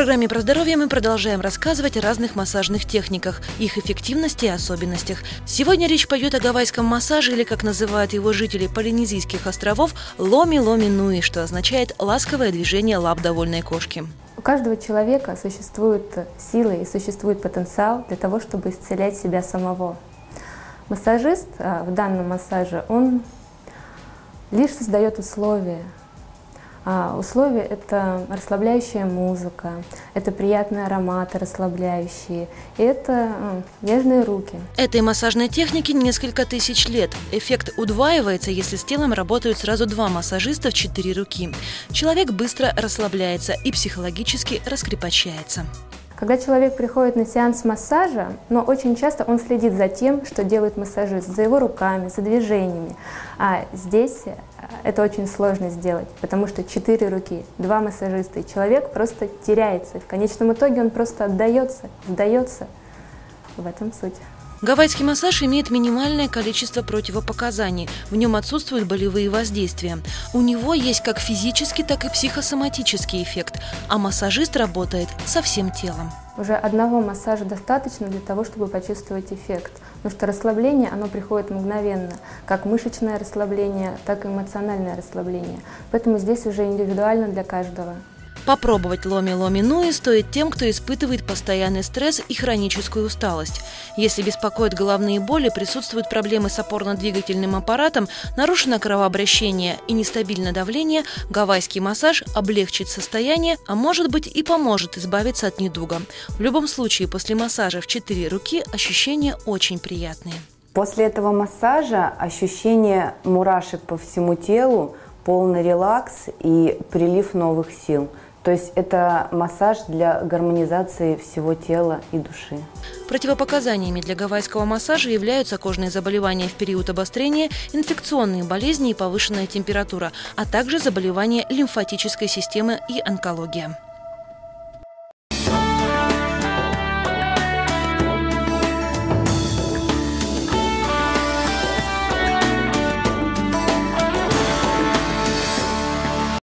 программе «Про здоровье» мы продолжаем рассказывать о разных массажных техниках, их эффективности и особенностях. Сегодня речь пойдет о гавайском массаже, или, как называют его жители Полинезийских островов, ломи-ломи нуи, что означает «ласковое движение лап довольной кошки». У каждого человека существует сила и существует потенциал для того, чтобы исцелять себя самого. Массажист в данном массаже, он лишь создает условия. Условия – это расслабляющая музыка, это приятные ароматы расслабляющие, и это нежные руки. Этой массажной технике несколько тысяч лет. Эффект удваивается, если с телом работают сразу два массажиста в 4 руки. Человек быстро расслабляется и психологически раскрепощается. Когда человек приходит на сеанс массажа, но очень часто он следит за тем, что делает массажист, за его руками, за движениями. А здесь это очень сложно сделать, потому что 4 руки, 2 массажиста, и человек просто теряется. В конечном итоге он просто отдается, сдается. В этом суть. Гавайский массаж имеет минимальное количество противопоказаний, в нем отсутствуют болевые воздействия. У него есть как физический, так и психосоматический эффект, а массажист работает со всем телом. Уже одного массажа достаточно для того, чтобы почувствовать эффект, потому что расслабление, оно приходит мгновенно, как мышечное расслабление, так и эмоциональное расслабление. Поэтому здесь уже индивидуально для каждого. Попробовать ломи-ломи нуи стоит тем, кто испытывает постоянный стресс и хроническую усталость. Если беспокоят головные боли, присутствуют проблемы с опорно-двигательным аппаратом, нарушено кровообращение и нестабильное давление, гавайский массаж облегчит состояние, а может быть и поможет избавиться от недуга. В любом случае, после массажа в 4 руки ощущения очень приятные. После этого массажа ощущение мурашек по всему телу, полный релакс и прилив новых сил. То есть это массаж для гармонизации всего тела и души. Противопоказаниями для гавайского массажа являются кожные заболевания в период обострения, инфекционные болезни и повышенная температура, а также заболевания лимфатической системы и онкология.